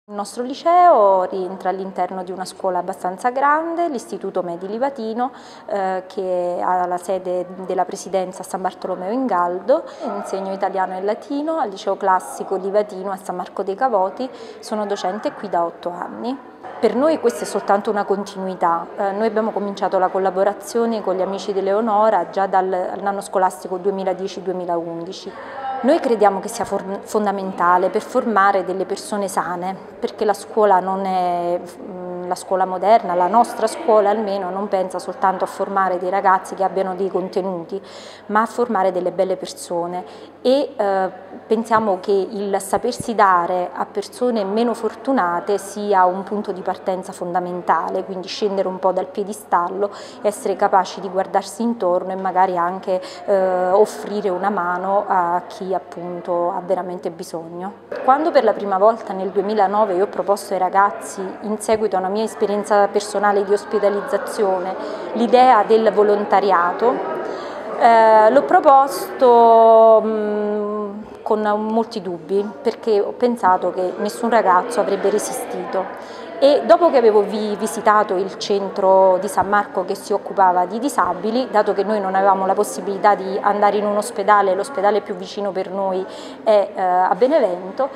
Il nostro liceo rientra all'interno di una scuola abbastanza grande, l'Istituto Medi Livatino, che ha la sede della presidenza a San Bartolomeo in Galdo. Insegno italiano e latino al liceo classico Livatino a San Marco dei Cavoti, sono docente qui da 8 anni. Per noi questa è soltanto una continuità, noi abbiamo cominciato la collaborazione con gli amici di Leonora già dall'anno scolastico 2010-2011. Noi crediamo che sia fondamentale per formare delle persone sane, perché la scuola non è la scuola moderna, la nostra scuola almeno non pensa soltanto a formare dei ragazzi che abbiano dei contenuti, ma a formare delle belle persone e pensiamo che il sapersi dare a persone meno fortunate sia un punto di partenza fondamentale, quindi scendere un po' dal piedistallo, essere capaci di guardarsi intorno e magari anche offrire una mano a chi appunto ha veramente bisogno. Quando per la prima volta nel 2009 io ho proposto ai ragazzi, in seguito a una mia esperienza personale di ospedalizzazione, l'idea del volontariato, l'ho proposto con molti dubbi, perché ho pensato che nessun ragazzo avrebbe resistito. E dopo che avevo visitato il centro di San Marco che si occupava di disabili, dato che noi non avevamo la possibilità di andare in un ospedale, l'ospedale più vicino per noi è a Benevento,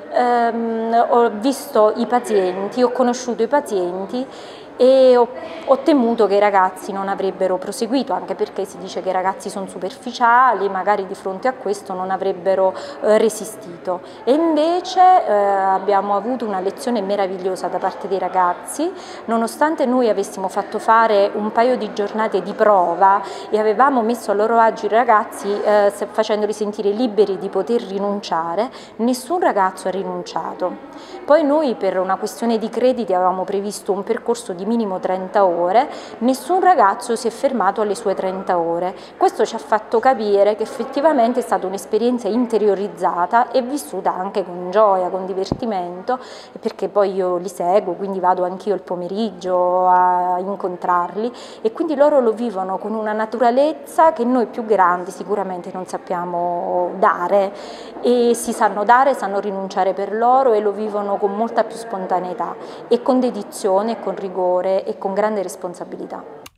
ho visto i pazienti, ho conosciuto i pazienti e ho temuto che i ragazzi non avrebbero proseguito, anche perché si dice che i ragazzi sono superficiali, magari di fronte a questo non avrebbero resistito. E invece abbiamo avuto una lezione meravigliosa da parte dei ragazzi, nonostante noi avessimo fatto fare un paio di giornate di prova e avevamo messo a loro agio i ragazzi facendoli sentire liberi di poter rinunciare, nessun ragazzo ha rinunciato. Poi noi per una questione di crediti avevamo previsto un percorso di minimo 30 ore, nessun ragazzo si è fermato alle sue 30 ore. Questo ci ha fatto capire che effettivamente è stata un'esperienza interiorizzata e vissuta anche con gioia, con divertimento, perché poi io li seguo, quindi vado anch'io il pomeriggio a incontrarli e quindi loro lo vivono con una naturalezza che noi più grandi sicuramente non sappiamo dare e si sanno dare, sanno rinunciare per loro e lo vivono con molta più spontaneità e con dedizione e con rigore e con grande responsabilità.